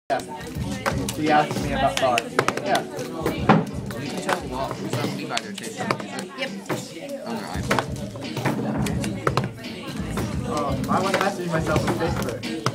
Yeah. She asked me about Thor. Yeah. You can tell somebody by their taste in music. Yep. On their iPhone. My one has to be myself on Facebook.